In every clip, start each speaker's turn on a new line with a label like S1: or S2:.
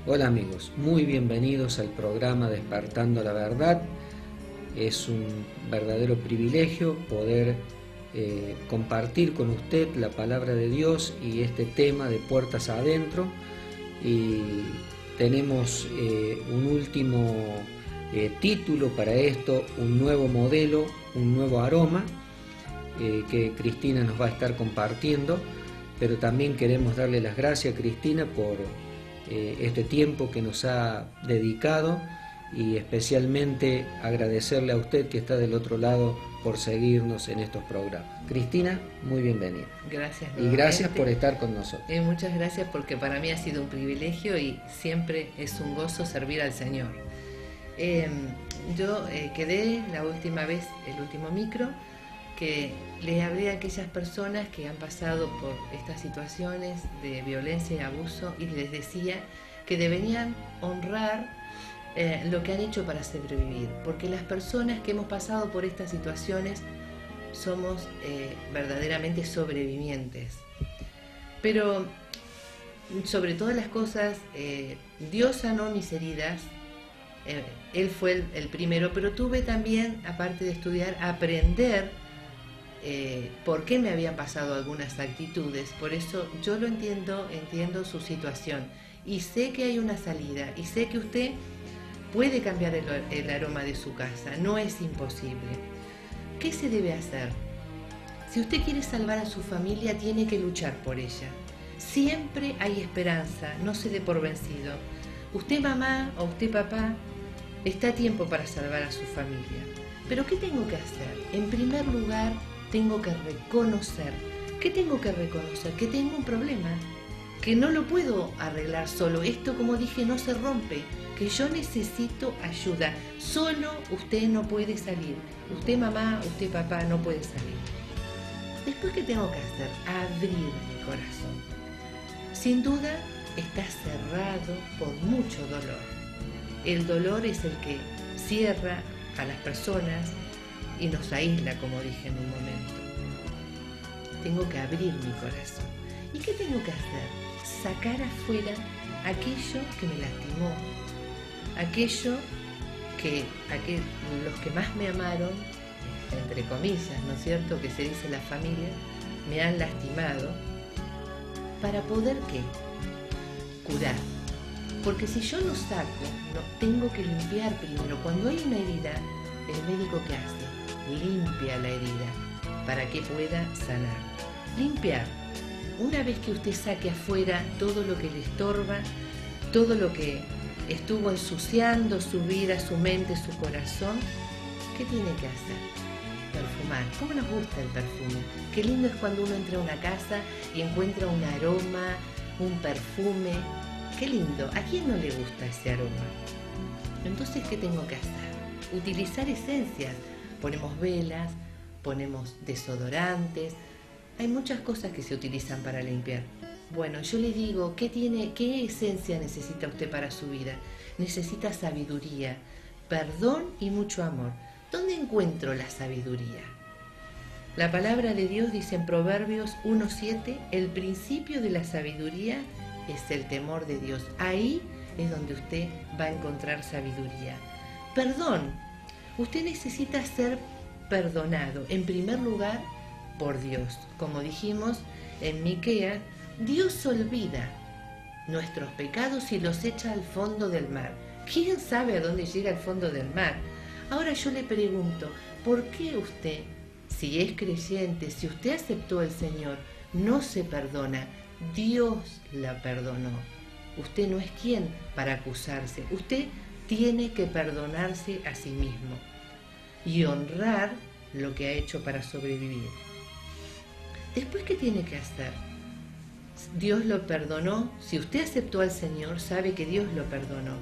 S1: Hola amigos, muy bienvenidos al programa Despertando la Verdad. Es un verdadero privilegio poder compartir con usted la palabra de Dios y este tema de puertas adentro. Y tenemos un último título para esto, un nuevo modelo, un nuevo aroma que Cristina nos va a estar compartiendo, pero también queremos darle las gracias a Cristina por este tiempo que nos ha dedicado y especialmente agradecerle a usted que está del otro lado por seguirnos en estos programas. Cristina, muy bienvenida.
S2: Gracias.
S1: Y gracias por estar con nosotros.
S2: Muchas gracias, porque para mí ha sido un privilegio y siempre es un gozo servir al Señor. Yo quedé la última vez, el último micro, que le hablé a aquellas personas que han pasado por estas situaciones de violencia y abuso y les decía que deberían honrar lo que han hecho para sobrevivir, porque las personas que hemos pasado por estas situaciones somos verdaderamente sobrevivientes. Pero sobre todas las cosas, Dios sanó mis heridas, Él fue el primero, pero tuve también, aparte de estudiar, aprender por qué me habían pasado algunas actitudes. Por eso yo lo entiendo su situación y sé que hay una salida y sé que usted puede cambiar el aroma de su casa, no es imposible. ¿Qué se debe hacer? Si usted quiere salvar a su familia, tiene que luchar por ella. Siempre hay esperanza, no se dé por vencido. Usted mamá o usted papá está a tiempo para salvar a su familia. Pero ¿qué tengo que hacer? En primer lugar, tengo que reconocer. ¿Qué tengo que reconocer? Que tengo un problema, que no lo puedo arreglar solo. Esto, como dije, no se rompe, que yo necesito ayuda. Solo usted no puede salir. Usted mamá, usted papá no puede salir. Después, ¿qué tengo que hacer? Abrir mi corazón. Sin duda, está cerrado por mucho dolor. El dolor es el que cierra a las personas y nos aísla, como dije en un momento. Tengo que abrir mi corazón. ¿Y qué tengo que hacer? Sacar afuera aquello que me lastimó, aquello que los que más me amaron, entre comillas, ¿no es cierto?, que se dice la familia, me han lastimado, para poder ¿qué? Curar. Porque si yo lo saco, tengo que limpiar primero. Cuando hay una herida, el médico ¿qué hace? Limpia la herida para que pueda sanar. Limpiar. Una vez que usted saque afuera todo lo que le estorba, todo lo que estuvo ensuciando su vida, su mente, su corazón, ¿qué tiene que hacer? Perfumar. ¿Cómo nos gusta el perfume? Qué lindo es cuando uno entra a una casa y encuentra un aroma, un perfume. Qué lindo. ¿A quién no le gusta ese aroma? Entonces, ¿qué tengo que hacer? Utilizar esencias. Ponemos velas, ponemos desodorantes. Hay muchas cosas que se utilizan para limpiar. Bueno, yo le digo, ¿qué esencia necesita usted para su vida? Necesita sabiduría, perdón y mucho amor. ¿Dónde encuentro la sabiduría? La palabra de Dios dice en Proverbios 1:7, el principio de la sabiduría es el temor de Dios. Ahí es donde usted va a encontrar sabiduría. Perdón. Usted necesita ser perdonado, en primer lugar, por Dios. Como dijimos en Miqueas, Dios olvida nuestros pecados y los echa al fondo del mar. ¿Quién sabe a dónde llega el fondo del mar? Ahora yo le pregunto, ¿por qué usted, si es creyente, si usted aceptó al Señor, no se perdona? Dios la perdonó. Usted no es quien para acusarse. Usted tiene que perdonarse a sí mismo y honrar lo que ha hecho para sobrevivir. Después, ¿qué tiene que hacer? Dios lo perdonó. Si usted aceptó al Señor, sabe que Dios lo perdonó.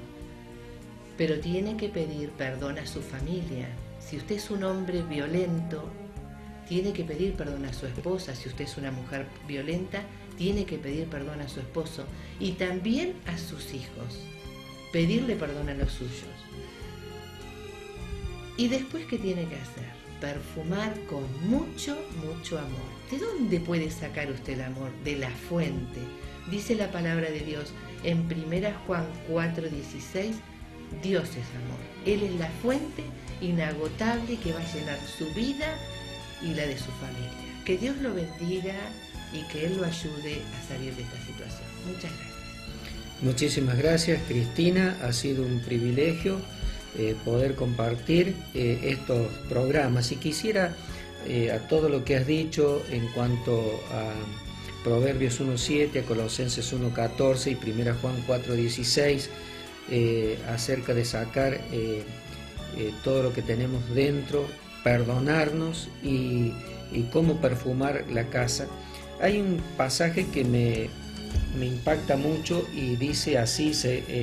S2: Pero tiene que pedir perdón a su familia. Si usted es un hombre violento, tiene que pedir perdón a su esposa. Si usted es una mujer violenta, tiene que pedir perdón a su esposo y también a sus hijos. Pedirle perdón a los suyos. ¿Y después qué tiene que hacer? perfumar con mucho, mucho amor. ¿De dónde puede sacar usted el amor? De la fuente. Dice la palabra de Dios en 1 Juan 4:16, Dios es amor. Él es la fuente inagotable que va a llenar su vida y la de su familia. Que Dios lo bendiga y que Él lo ayude a salir de esta situación. Muchas gracias.
S1: Muchísimas gracias, Cristina. Ha sido un privilegio poder compartir estos programas. Y quisiera, a todo lo que has dicho en cuanto a Proverbios 1:7, a Colosenses 1:14 y 1 Juan 4:16, acerca de sacar todo lo que tenemos dentro, perdonarnos y cómo perfumar la casa. Hay un pasaje que me impacta mucho y dice así,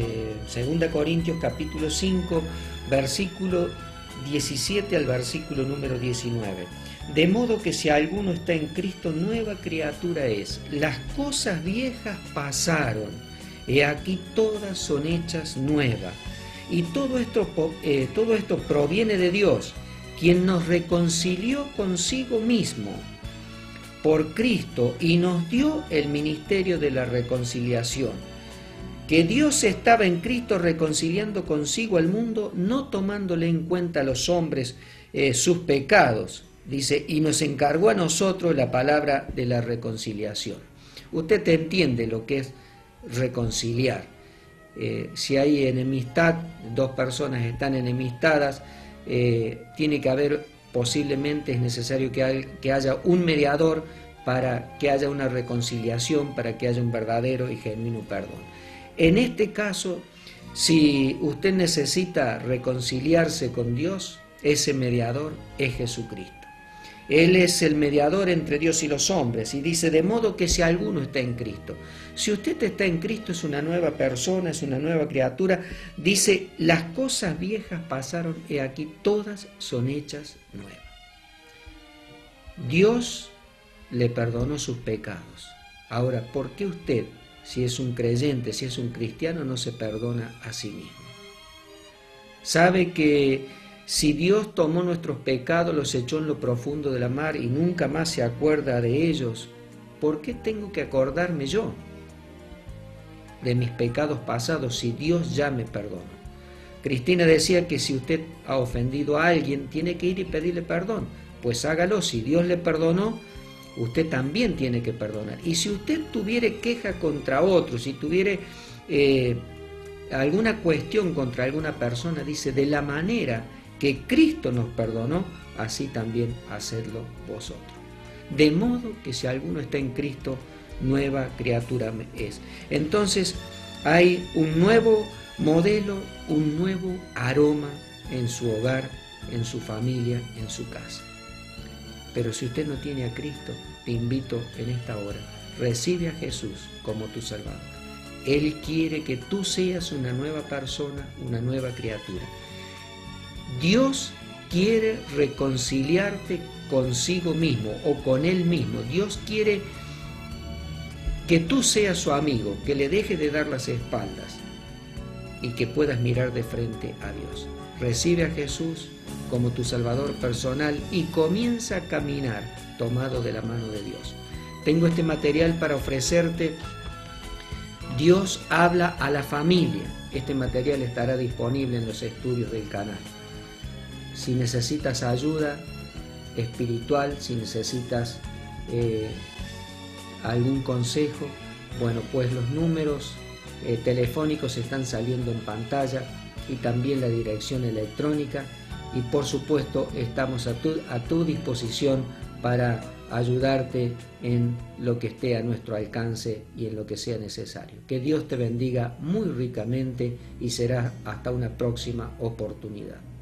S1: 2 Corintios capítulo 5, versículo 17 al versículo número 19. De modo que si alguno está en Cristo, nueva criatura es. Las cosas viejas pasaron, he aquí todas son hechas nuevas. Y todo esto proviene de Dios, quien nos reconcilió consigo mismo por Cristo y nos dio el ministerio de la reconciliación. Que Dios estaba en Cristo reconciliando consigo al mundo, no tomándole en cuenta a los hombres sus pecados, dice, y nos encargó a nosotros la palabra de la reconciliación. Usted entiende lo que es reconciliar. Si hay enemistad, dos personas están enemistadas, tiene que haber, posiblemente es necesario que haya un mediador para que haya una reconciliación, para que haya un verdadero y genuino perdón. En este caso, si usted necesita reconciliarse con Dios, ese mediador es Jesucristo. Él es el mediador entre Dios y los hombres, y dice, de modo que si alguno está en Cristo. Si usted está en Cristo, es una nueva persona, es una nueva criatura. Dice, las cosas viejas pasaron, he aquí, todas son hechas nuevas. Dios le perdonó sus pecados. Ahora, ¿por qué usted, si es un creyente, si es un cristiano, no se perdona a sí mismo? Sabe que si Dios tomó nuestros pecados, los echó en lo profundo de la mar y nunca más se acuerda de ellos, ¿por qué tengo que acordarme yo de mis pecados pasados si Dios ya me perdonó? Cristina decía que si usted ha ofendido a alguien, tiene que ir y pedirle perdón. Pues hágalo, si Dios le perdonó, usted también tiene que perdonar. Y si usted tuviera queja contra otro, si tuviera alguna cuestión contra alguna persona, dice, de la manera que Cristo nos perdonó, así también hacedlo vosotros. De modo que si alguno está en Cristo, nueva criatura es. Entonces hay un nuevo modelo, un nuevo aroma en su hogar, en su familia, en su casa. Pero si usted no tiene a Cristo, te invito en esta hora, recibe a Jesús como tu Salvador. Él quiere que tú seas una nueva persona, una nueva criatura. Dios quiere reconciliarte consigo mismo o con Él mismo. Dios quiere que tú seas su amigo, que le dejes de dar las espaldas y que puedas mirar de frente a Dios. Recibe a Jesús como tu Salvador personal y comienza a caminar tomado de la mano de Dios. Tengo este material para ofrecerte. Dios habla a la familia. Este material estará disponible en los estudios del canal. Si necesitas ayuda espiritual, si necesitas algún consejo, bueno, pues los números telefónicos están saliendo en pantalla y también la dirección electrónica, y por supuesto estamos a tu disposición para ayudarte en lo que esté a nuestro alcance y en lo que sea necesario. Que Dios te bendiga muy ricamente y será hasta una próxima oportunidad.